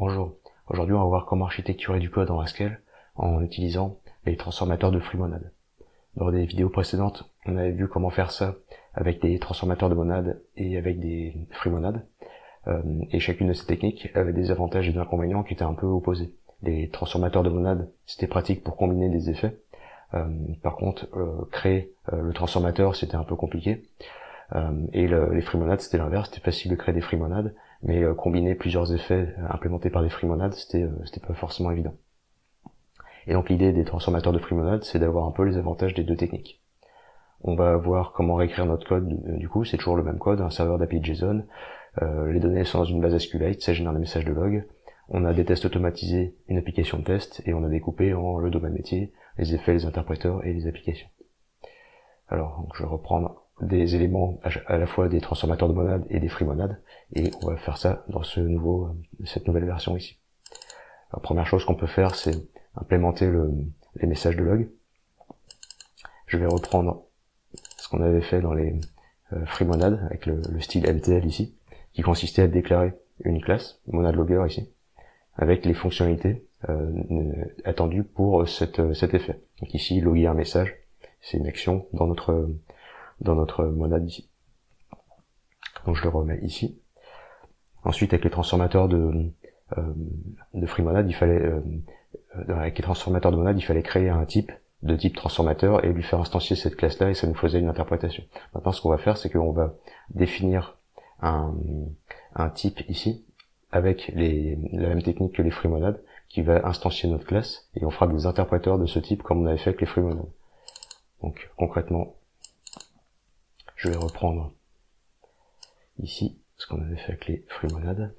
Bonjour, aujourd'hui on va voir comment architecturer du code en Haskell en utilisant les transformateurs de free monade. Dans des vidéos précédentes, on avait vu comment faire ça avec des transformateurs de monade et avec des free monades. Et chacune de ces techniques avait des avantages et des inconvénients qui étaient un peu opposés. Les transformateurs de monade, c'était pratique pour combiner des effets. Par contre, créer le transformateur, c'était un peu compliqué. Et les free monades, c'était l'inverse, c'était facile de créer des free monades, mais combiner plusieurs effets implémentés par des free monades, c'était pas forcément évident. Et donc l'idée des transformateurs de free monades, c'est d'avoir un peu les avantages des deux techniques. On va voir comment réécrire notre code, du coup, c'est toujours le même code, un serveur d'API JSON, les données sont dans une base SQLite, ça génère des messages de log, on a des tests automatisés, une application de test, et on a découpé en le domaine métier, les effets, les interpréteurs et les applications. Alors, donc, je vais reprendre des éléments à la fois des transformateurs de monade et des free monades, et on va faire ça dans cette nouvelle version ici. La première chose qu'on peut faire, c'est implémenter les messages de log. Je vais reprendre ce qu'on avait fait dans les free monades avec le style MTL ici, qui consistait à déclarer une classe, monade logger ici, avec les fonctionnalités attendues pour cet effet. Donc ici, loguer un message, c'est une action dans notre monade ici. Donc je le remets ici. Ensuite, avec les transformateurs de free monade, avec les transformateurs de monade, il fallait créer un type de type transformateur et lui faire instancier cette classe-là, et ça nous faisait une interprétation. Maintenant, ce qu'on va faire, c'est qu'on va définir un type ici avec la même technique que les free monades, qui va instancier notre classe, et on fera des interpréteurs de ce type comme on avait fait avec les free monades. Donc concrètement, je vais reprendre ici ce qu'on avait fait avec les free monades.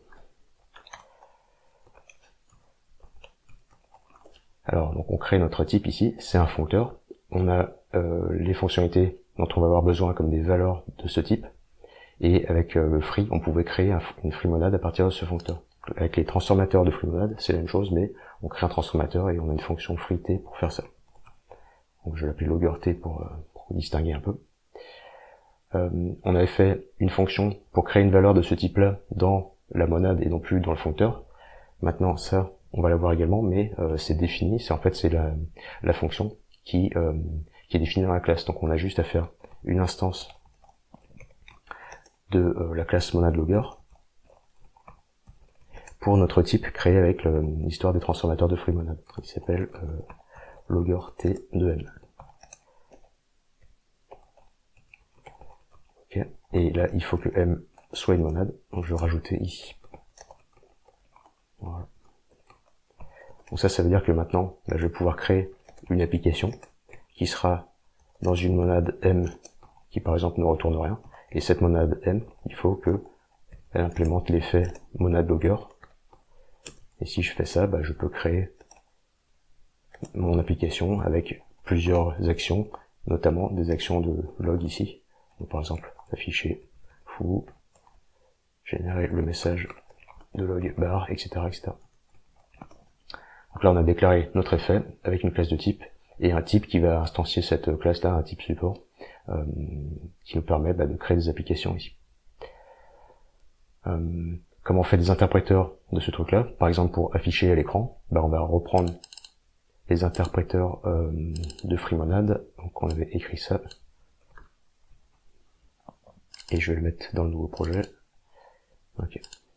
Alors, donc on crée notre type ici, c'est un foncteur. On a les fonctionnalités dont on va avoir besoin comme des valeurs de ce type. Et avec le free, on pouvait créer une free monade à partir de ce foncteur. Avec les transformateurs de free monade, c'est la même chose, mais on crée un transformateur et on a une fonction free t pour faire ça. Donc je vais l'appeler logger t pour distinguer un peu. On avait fait une fonction pour créer une valeur de ce type-là dans la monade et non plus dans le foncteur. Maintenant, ça, on va l'avoir également, mais c'est défini. C'est la fonction qui est définie dans la classe. Donc on a juste à faire une instance de la classe monade logger pour notre type créé avec l'histoire des transformateurs de free monade. Il s'appelle logger t de m. Okay. Et là, il faut que m soit une monade, donc je vais rajouter ici. Voilà. Donc ça veut dire que maintenant, là, je vais pouvoir créer une application qui sera dans une monade m qui par exemple ne retourne rien. Et cette monade m, il faut que elle implémente l'effet monade logger. Et si je fais ça, je peux créer mon application avec plusieurs actions, notamment des actions de log ici. Donc, par exemple, afficher foo, générer le message de log bar, etc., etc. Donc là, on a déclaré notre effet avec une classe de type et un type qui va instancier cette classe-là, un type support, qui nous permet de créer des applications ici. Comment on fait des interpréteurs de ce truc-là? Par exemple, pour afficher à l'écran, on va reprendre les interpréteurs de free monade. Donc on avait écrit ça. Et je vais le mettre dans le nouveau projet. Ok.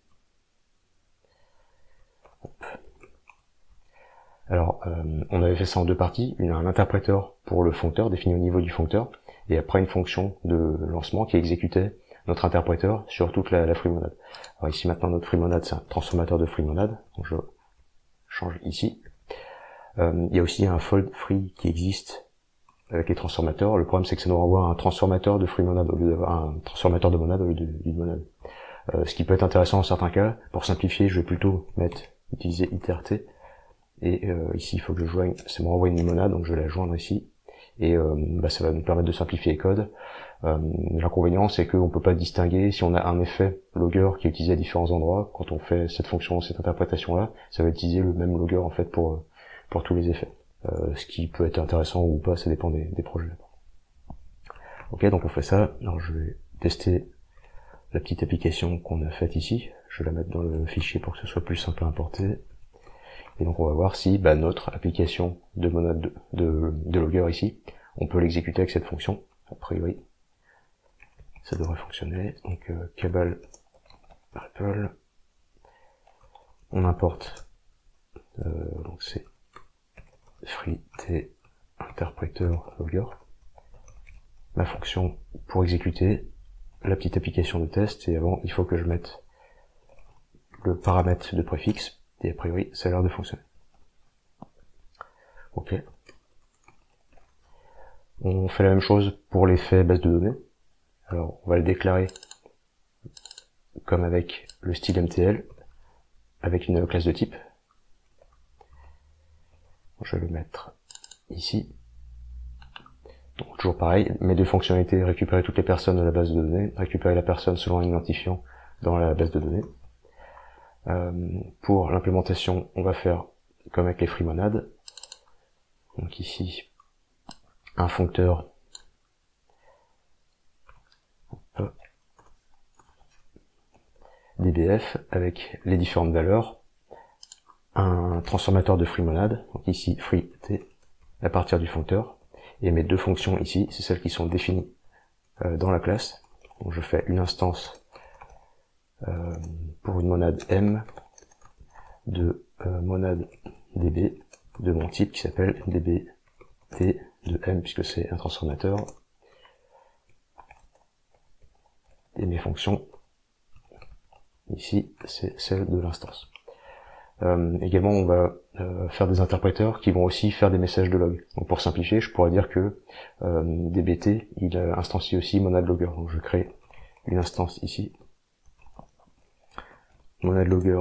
Hop. Alors, on avait fait ça en deux parties. Un interpréteur pour le foncteur, défini au niveau du foncteur, et après une fonction de lancement qui exécutait notre interpréteur sur toute la free monade. Alors ici maintenant notre free monade, c'est un transformateur de free monade, donc je change ici. Il y a aussi un fold free qui existe avec les transformateurs. Le problème c'est que ça nous renvoie un transformateur de free monade au lieu d'avoir un transformateur de monade au lieu d'une monade. Ce qui peut être intéressant dans certains cas. Pour simplifier, je vais plutôt utiliser iter-t. Et ici il faut que je joigne, ça me renvoie une monade, donc je vais la joindre ici. Et ça va nous permettre de simplifier les codes. L'inconvénient c'est qu'on peut pas distinguer si on a un effet logger qui est utilisé à différents endroits. Quand on fait cette fonction, cette interprétation là, ça va utiliser le même logger en fait pour tous les effets. Ce qui peut être intéressant ou pas, ça dépend des projets. Ok, donc on fait ça. Alors je vais tester la petite application qu'on a faite ici. je vais la mettre dans le fichier pour que ce soit plus simple à importer. Et donc on va voir si notre application de monade de logger ici, on peut l'exécuter avec cette fonction. A priori, ça devrait fonctionner. Donc cabal REPL, on importe, donc c'est free t interpreter logger, la fonction pour exécuter la petite application de test, et avant il faut que je mette le paramètre de préfixe, et a priori ça a l'air de fonctionner. Ok. On fait la même chose pour l'effet base de données. Alors on va le déclarer comme avec le style MTL, avec une classe de type. Je vais le mettre ici. Donc toujours pareil, mes deux fonctionnalités, récupérer toutes les personnes de la base de données, récupérer la personne selon un identifiant dans la base de données. Pour l'implémentation, on va faire comme avec les free monades. Donc ici, un foncteur dbf avec les différentes valeurs, un transformateur de free monade, donc ici free t à partir du foncteur, et mes deux fonctions ici, c'est celles qui sont définies dans la classe. Donc je fais une instance pour une monade m de monade db de mon type qui s'appelle dbt de m puisque c'est un transformateur, et mes fonctions ici c'est celle de l'instance. Également on va faire des interpréteurs qui vont aussi faire des messages de log. Donc pour simplifier, je pourrais dire que dbt il instancie aussi monade logger. Donc je crée une instance ici, monade logger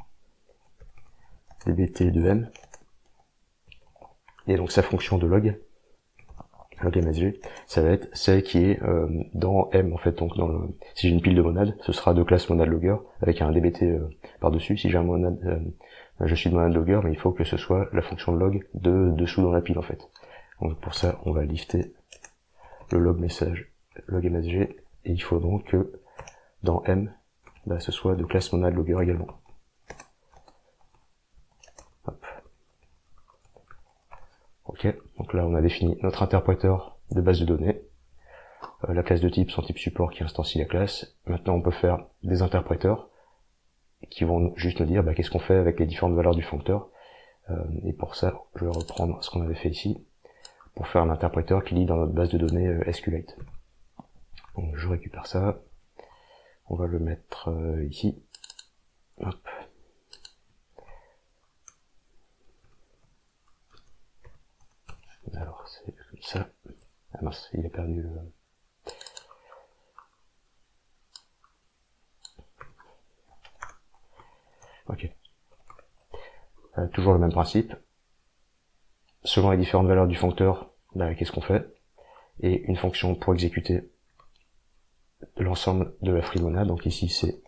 dbt de m, et donc sa fonction de log msg, ça va être celle qui est dans m en fait. Donc si j'ai une pile de monades, ce sera de classe monade logger avec un dbt par dessus. Si j'ai un monade, je suis de monade logger, mais il faut que ce soit la fonction de log dessous dans la pile en fait. Donc pour ça, on va lifter le log message log msg, et il faut donc que dans m, ce soit de classe monade logger également. Hop. Ok, donc là on a défini notre interpréteur de base de données, la classe de type, son type support qui instancie la classe. Maintenant on peut faire des interpréteurs qui vont juste nous dire qu'est-ce qu'on fait avec les différentes valeurs du foncteur, et pour ça je vais reprendre ce qu'on avait fait ici pour faire un interpréteur qui lit dans notre base de données SQLite. Donc je récupère ça, on va le mettre ici. Hop. Alors c'est comme ça. Ah mince, il a perdu le... Ok. Toujours le même principe. Selon les différentes valeurs du foncteur, qu'est-ce qu'on fait? Et une fonction pour exécuter l'ensemble de la free monade. Donc ici c'est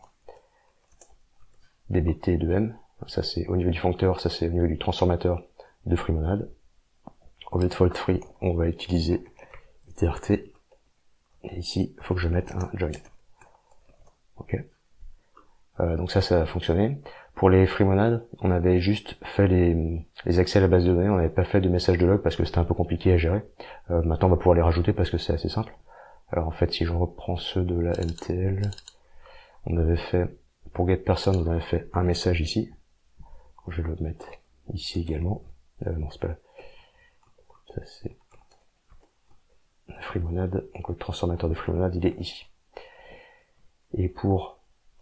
dbt de m. Ça c'est au niveau du foncteur, ça c'est au niveau du transformateur de free monade. Au lieu de fault free, on va utiliser itrt. Et ici, il faut que je mette un join. Ok. Donc ça a fonctionné. Pour les free monades, on avait juste fait les accès à la base de données, on n'avait pas fait de message de log parce que c'était un peu compliqué à gérer. Maintenant, on va pouvoir les rajouter parce que c'est assez simple. Alors en fait, si je reprends ceux de la MTL, on avait fait, pour getPerson, on avait fait un message ici. Je vais le mettre ici également. Non, c'est pas là. Ça c'est la free monade, donc le transformateur de free monade il est ici. Et pour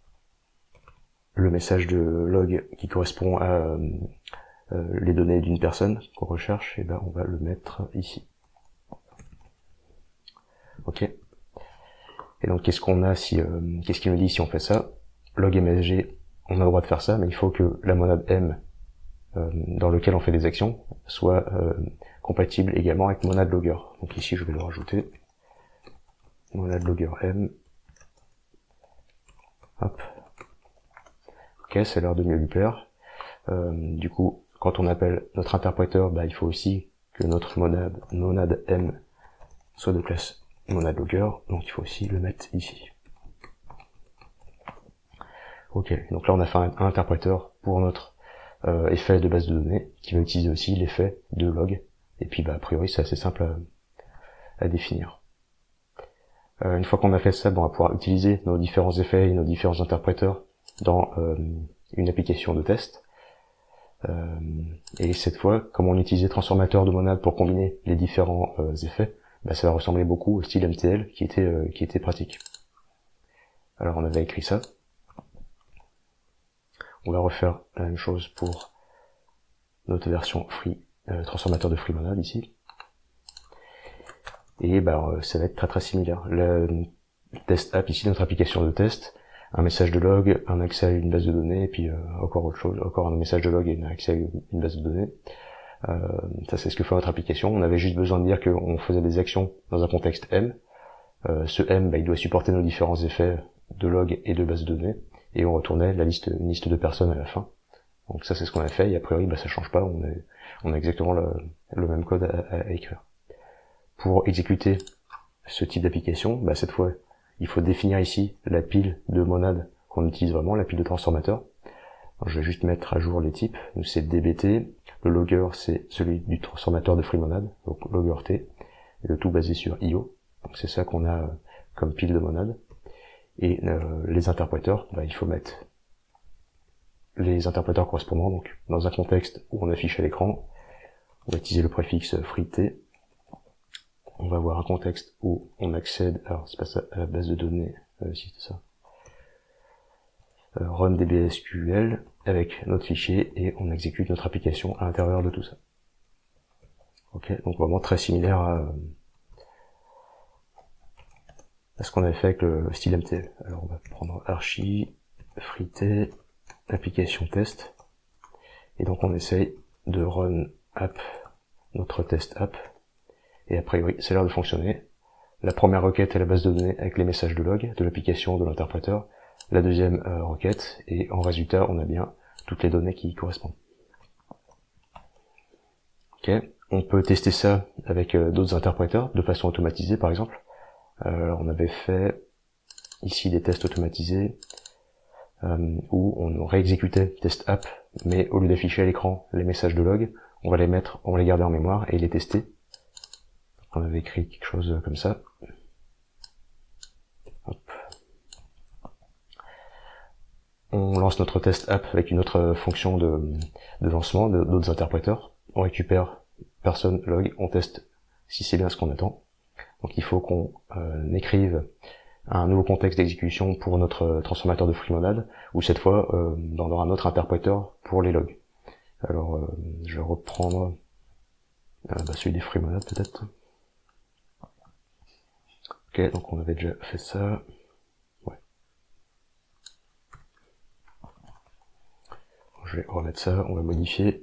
le message de log qui correspond à les données d'une personne qu'on recherche, et on va le mettre ici. Ok. Et donc qu'est-ce qu'on a si qu'est-ce qu'il nous dit si on fait ça? Log msg, on a le droit de faire ça, mais il faut que la monade m dans lequel on fait des actions soit compatible également avec monade logger. Donc ici je vais le rajouter, monade logger m. Hop. Ok, ça a l'air de mieux lui plaire. Du coup, quand on appelle notre interpréteur, il faut aussi que notre monade m soit de classe monade logger, donc il faut aussi le mettre ici. Ok, donc là on a fait un interpréteur pour notre effet de base de données, qui va utiliser aussi l'effet de log, et puis a priori c'est assez simple à définir. Une fois qu'on a fait ça, on va pouvoir utiliser nos différents effets et nos différents interpréteurs dans une application de test. Et cette fois, comme on utilisait transformateur de monade pour combiner les différents effets, ça va ressembler beaucoup au style MTL qui était pratique. Alors on avait écrit ça. On va refaire la même chose pour notre version free, transformateur de free monade ici. Et ça va être très similaire. Le test app ici, notre application de test, un message de log, un accès à une base de données, et puis encore autre chose, encore un message de log et un accès à une base de données. Ça c'est ce que fait notre application. On avait juste besoin de dire qu'on faisait des actions dans un contexte M. Ce M, il doit supporter nos différents effets de log et de base de données, et on retournait une liste de personnes à la fin. Donc ça c'est ce qu'on a fait, et a priori ça change pas, on a exactement le même code à écrire. Pour exécuter ce type d'application, cette fois il faut définir ici la pile de monade qu'on utilise vraiment, la pile de transformateur. Alors, je vais juste mettre à jour les types. Donc c'est DBT, le logger c'est celui du transformateur de free monade, donc logger T, et le tout basé sur IO. Donc c'est ça qu'on a comme pile de monade. Et les interpréteurs, il faut mettre les interpréteurs correspondants. Donc dans un contexte où on affiche à l'écran, on va utiliser le préfixe free_t. On va avoir un contexte où on accède, alors c'est pas ça, à la base de données, si c'est ça, run dbsql avec notre fichier et on exécute notre application à l'intérieur de tout ça. Ok, donc vraiment très similaire à ce qu'on avait fait avec le style MTL. Alors on va prendre archi, free_t, application test, et donc on essaye de run app, notre test app, et a priori ça a l'air de fonctionner. La première requête est la base de données avec les messages de log de l'application de l'interpréteur, la deuxième requête, et en résultat on a bien toutes les données qui y correspondent. Ok, on peut tester ça avec d'autres interpréteurs de façon automatisée par exemple. On avait fait ici des tests automatisés où on réexécutait test app, mais au lieu d'afficher à l'écran les messages de log, on va les garder en mémoire et les tester. On avait écrit quelque chose comme ça. Hop. On lance notre test app avec une autre fonction de lancement d'autres interpréteurs. On récupère personne log, on teste si c'est bien ce qu'on attend. Donc il faut qu'on écrive un nouveau contexte d'exécution pour notre transformateur de free monade, ou cette fois dans un autre interpréteur pour les logs. Alors je vais reprendre celui des free monade peut-être. Ok, donc on avait déjà fait ça. Ouais. Je vais remettre ça, on va modifier.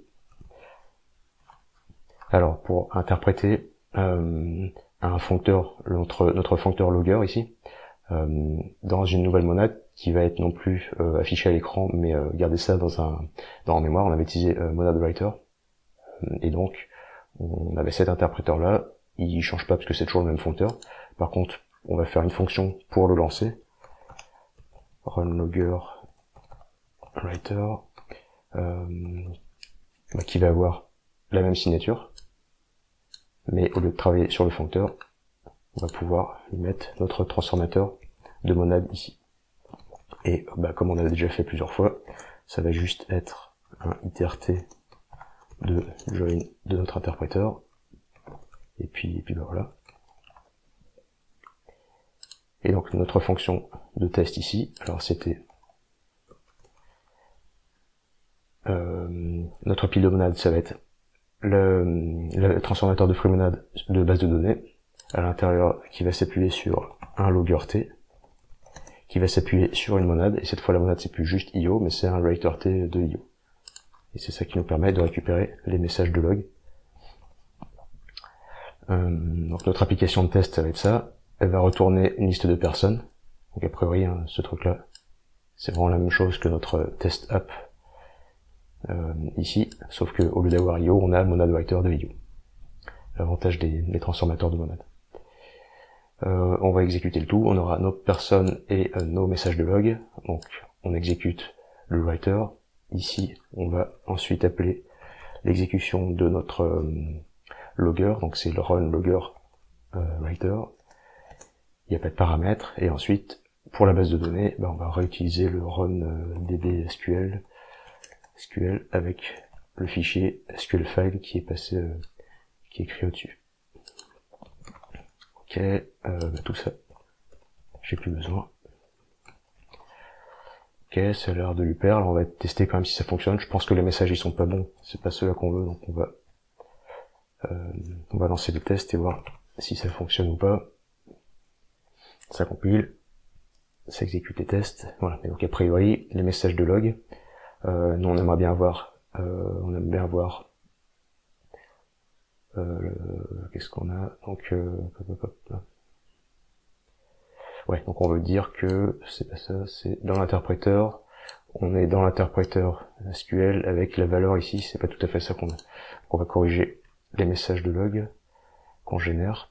Alors pour interpréter un foncteur, notre foncteur logger ici, dans une nouvelle monade qui va être non plus affichée à l'écran, mais garder ça en mémoire, on avait utilisé monade writer, et donc on avait cet interpréteur là, il change pas parce que c'est toujours le même foncteur. Par contre, on va faire une fonction pour le lancer, run logger writer, qui va avoir la même signature, mais au lieu de travailler sur le foncteur, on va pouvoir y mettre notre transformateur de monade ici. Et comme on avait déjà fait plusieurs fois, ça va juste être un iter_t de join de notre interpréteur, et puis voilà. Et donc notre fonction de test ici, alors c'était notre pile de monade, ça va être le transformateur de free monade de base de données à l'intérieur qui va s'appuyer sur un logger T, qui va s'appuyer sur une monade, et cette fois la monade c'est plus juste IO, mais c'est un writer_t de IO. Et c'est ça qui nous permet de récupérer les messages de log. Donc notre application de test ça va être ça, elle va retourner une liste de personnes, donc a priori ce truc là c'est vraiment la même chose que notre test app ici, sauf que au lieu d'avoir IO on a monade writer de IO. L'avantage des transformateurs de monade. On va exécuter le tout, on aura nos personnes et nos messages de log, donc on exécute le writer. Ici, on va ensuite appeler l'exécution de notre logger, donc c'est le run logger writer. Il n'y a pas de paramètres, et ensuite, pour la base de données, on va réutiliser le run db SQL avec le fichier SQL file qui est passé, qui est écrit au-dessus. Ok, tout ça, j'ai plus besoin. Ok, ça a l'air de lui plaire. Alors on va tester quand même si ça fonctionne. Je pense que les messages ils sont pas bons, c'est pas ceux-là qu'on veut, donc on va lancer des tests et voir si ça fonctionne ou pas. Ça compile, ça exécute les tests. Voilà. Et donc a priori les messages de log, nous on aimerait bien avoir, qu'est-ce qu'on a, donc ouais, donc on veut dire que c'est pas ça, c'est dans l'interpréteur. On est dans l'interpréteur SQL avec la valeur ici, c'est pas tout à fait ça qu'on a. Donc on va corriger les messages de log qu'on génère.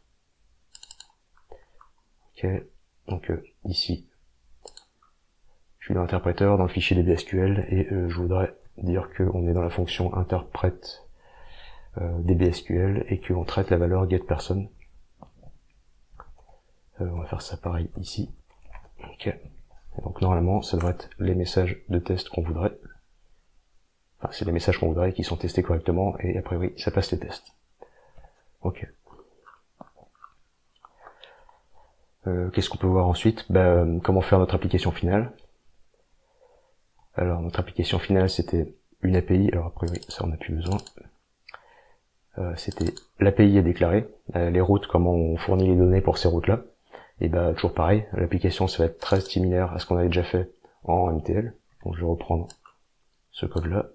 Ok, donc ici, je suis dans l'interpréteur, dans le fichier dbSQL, et je voudrais dire qu'on est dans la fonction interprète dbSQL et qu'on traite la valeur getPerson. On va faire ça pareil ici. Ok. Et donc normalement, ça devrait être les messages de test qu'on voudrait. Enfin, c'est les messages qu'on voudrait qui sont testés correctement, et a priori, ça passe les tests. Ok. Qu'est-ce qu'on peut voir ensuite? Comment faire notre application finale. Alors, notre application finale, c'était une API. Alors, a priori, ça, on n'a plus besoin. C'était l'API à déclarer. Les routes, comment on fournit les données pour ces routes-là. Et toujours pareil, l'application ça va être très similaire à ce qu'on avait déjà fait en MTL. Donc je vais reprendre ce code-là.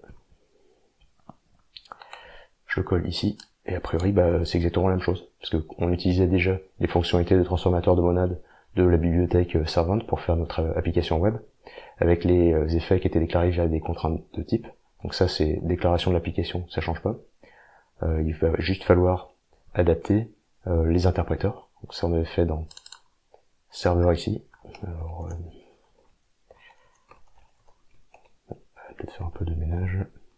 Je le colle ici, et a priori c'est exactement la même chose. Parce qu'on utilisait déjà les fonctionnalités de transformateur de monade de la bibliothèque Servant pour faire notre application web, avec les effets qui étaient déclarés via des contraintes de type. Donc ça c'est déclaration de l'application, ça change pas. Il va juste falloir adapter les interpréteurs. Donc ça on avait fait dans serveur ici. Alors, on va peut-être faire un peu de ménage.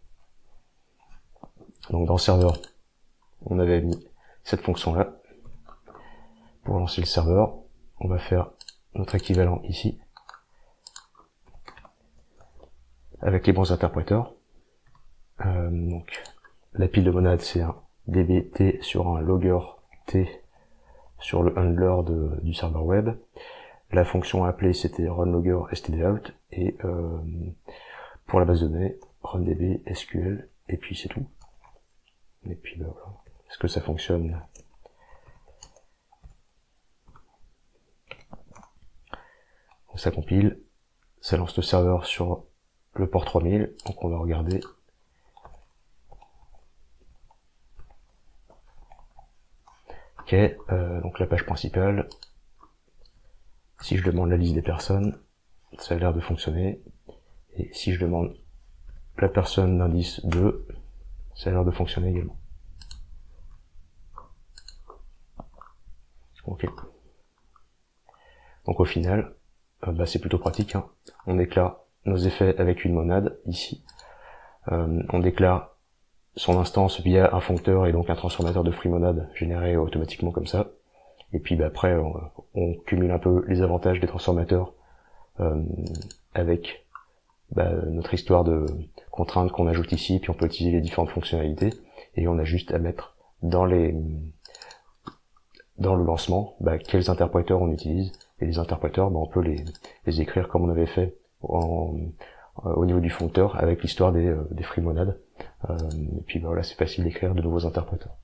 Donc dans serveur, on avait mis cette fonction-là. Pour lancer le serveur, on va faire notre équivalent ici, avec les bons interpréteurs. Donc la pile de monade, c'est un dbt sur un logger t sur le handler du serveur web. La fonction à appeler c'était runLogger stdout, et pour la base de données, runDB SQL, et puis c'est tout. Et puis voilà. Est-ce que ça fonctionne? Donc, ça compile, ça lance le serveur sur le port 3000, donc on va regarder. Ok, donc la page principale, si je demande la liste des personnes, ça a l'air de fonctionner, et si je demande la personne d'indice 2, ça a l'air de fonctionner également. Ok. Donc au final, c'est plutôt pratique, hein. On déclare nos effets avec une monade, ici. On déclare son instance via un foncteur et donc un transformateur de FreeMonad généré automatiquement comme ça. Et puis après, on cumule un peu les avantages des transformateurs avec notre histoire de contraintes qu'on ajoute ici, puis on peut utiliser les différentes fonctionnalités, et on a juste à mettre dans le lancement quels interpréteurs on utilise, et les interpréteurs on peut les écrire comme on avait fait au niveau du foncteur avec l'histoire des FreeMonad. Et puis voilà, c'est facile d'écrire de nouveaux interpréteurs.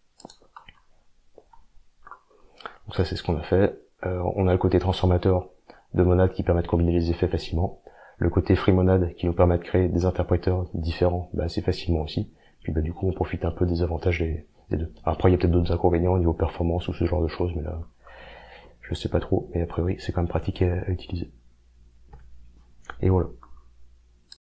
Donc ça c'est ce qu'on a fait. On a le côté transformateur de monade qui permet de combiner les effets facilement. Le côté FreeMonad qui nous permet de créer des interpréteurs différents assez facilement aussi. Puis du coup on profite un peu des avantages des deux. Après il y a peut-être d'autres inconvénients au niveau performance ou ce genre de choses, mais là je sais pas trop, mais a priori c'est quand même pratique à utiliser. Et voilà.